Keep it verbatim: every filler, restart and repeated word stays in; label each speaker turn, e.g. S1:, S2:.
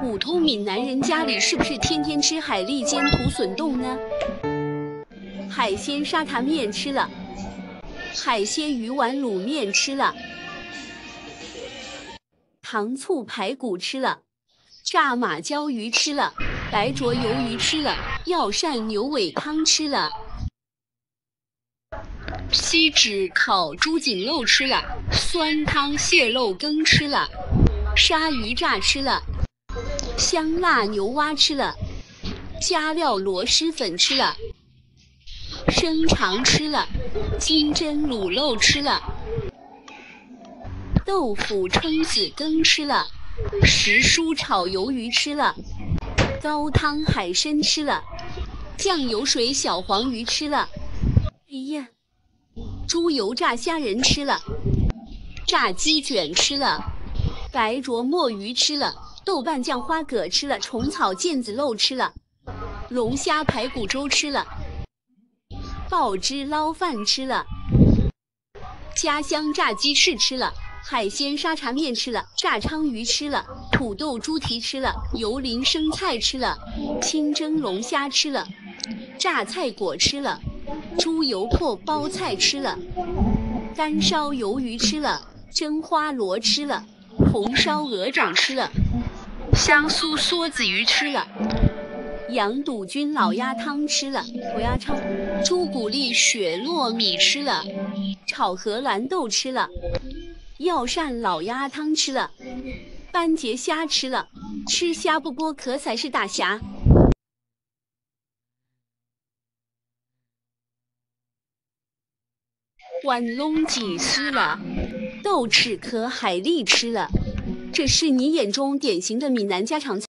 S1: 普通闽南人家里是不是天天吃海蛎煎土笋冻呢？海鲜沙茶面吃了，海鲜鱼丸卤面吃了，糖醋排骨吃了，炸马鲛鱼吃了，白灼鱿鱼吃了，药膳牛尾汤吃了，锡纸烤猪颈肉吃了，酸汤蟹肉羹吃了，鲨鱼炸吃了，香辣牛蛙吃了，加料螺蛳粉吃了，生肠吃了，金针卤肉吃了，豆腐春子羹吃了，时蔬炒鱿鱼吃了，高汤海参吃了，酱油水小黄鱼吃了，哎呀，猪油炸虾仁吃了，炸鸡卷吃了，白灼墨鱼吃了，豆瓣酱花蛤吃了，虫草腱子肉吃了，龙虾排骨粥吃了，爆汁捞饭吃了，家乡炸鸡翅吃了，海鲜沙茶面吃了，炸鲳鱼吃了，土豆猪蹄吃了，油淋生菜吃了，清蒸龙虾吃了，榨菜果吃了，猪油破包菜吃了，干烧鱿鱼吃了，蒸花螺吃了，红烧鹅掌吃了，香酥梭子鱼吃了，羊肚菌老鸭汤吃了，火鸭汤，猪骨粒雪糯米吃了，炒荷兰豆吃了，药膳老鸭汤吃了，斑节虾吃了，吃虾不剥壳才是大侠。碗龙脊吃了，豆豉壳海蛎吃了，这是你眼中典型的闽南家常菜。